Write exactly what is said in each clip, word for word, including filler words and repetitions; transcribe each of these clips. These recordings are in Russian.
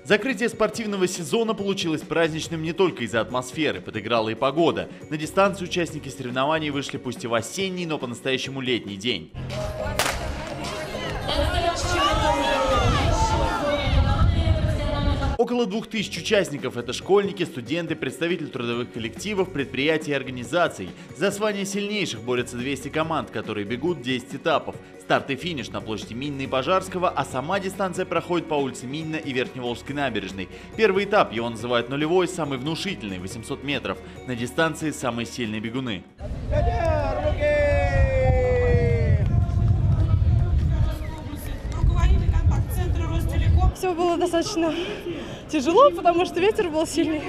Закрытие спортивного сезона получилось праздничным не только из-за атмосферы, подыграла и погода. На дистанцию участники соревнований вышли пусть и в осенний, но по-настоящему летний день. Около двух тысяч участников – это школьники, студенты, представители трудовых коллективов, предприятий и организаций. За звание сильнейших борются двести команд, которые бегут десять этапов. Старт и финиш на площади Минной и Пожарского, а сама дистанция проходит по улице Минна и Верхневолжской набережной. Первый этап, его называют нулевой, самый внушительный – восемьсот метров. На дистанции самые сильные бегуны. Все было достаточно тяжело, потому что ветер был сильный,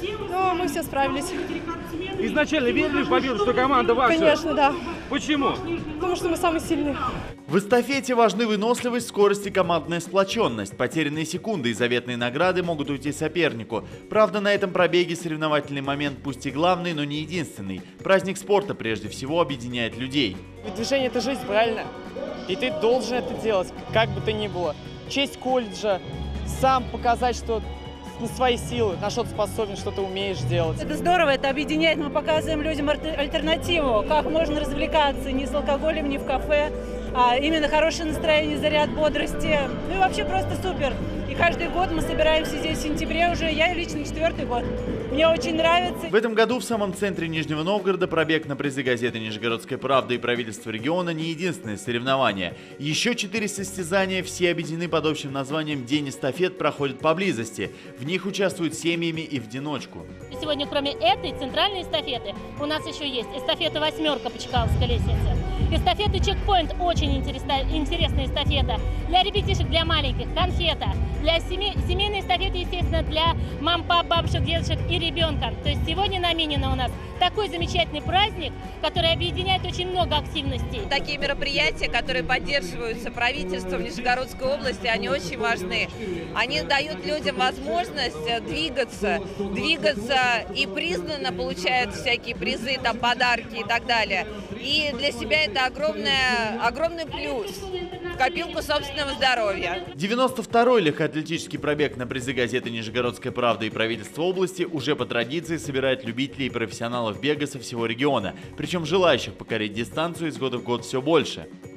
но мы все справились. Изначально верили в победу, что команда ваша? Конечно, да. Почему? Потому что мы самые сильные. В эстафете важны выносливость, скорость и командная сплоченность. Потерянные секунды и заветные награды могут уйти сопернику. Правда, на этом пробеге соревновательный момент пусть и главный, но не единственный. Праздник спорта прежде всего объединяет людей. Ведь движение – это жизнь, правильно? И ты должен это делать, как бы то ни было. Честь колледжа, сам показать, что на свои силы, на что ты способен, что ты умеешь делать. Это здорово, это объединяет, мы показываем людям альтернативу, как можно развлекаться не с алкоголем, не в кафе, а именно хорошее настроение, заряд бодрости. Ну и вообще просто супер. И каждый год мы собираемся здесь в сентябре уже, я лично четвертый год. Мне очень нравится. В этом году в самом центре Нижнего Новгорода пробег на призы газеты «Нижегородская правда» и правительства региона не единственное соревнование. Еще четыре состязания, все объединены под общим названием «День эстафет», проходят поблизости. В них участвуют семьями и в одиночку. Сегодня, кроме этой центральной эстафеты, у нас еще есть эстафета «Восьмерка» по Чкаловской лестнице. Эстафета «Чекпоинт» очень интересная, интересная эстафета. Для ребятишек, для маленьких, конфета. Для семей, семейной эстафеты, естественно, для мам, пап, бабушек, дедушек и ребенка. То есть сегодня на Минина у нас такой замечательный праздник, который объединяет очень много активностей. Такие мероприятия, которые поддерживаются правительством Нижегородской области, они очень важны. Они дают людям возможность двигаться, двигаться и признанно получают всякие призы, там, подарки и так далее. И для себя это огромное, огромный плюс в копилку собственного здоровья. девяносто второй легкоатлетический пробег на призы газеты «Нижегородская правда» и правительства области уже по традиции собирает любителей и профессионалов бега со всего региона. Причем желающих покорить дистанцию из года в год все больше.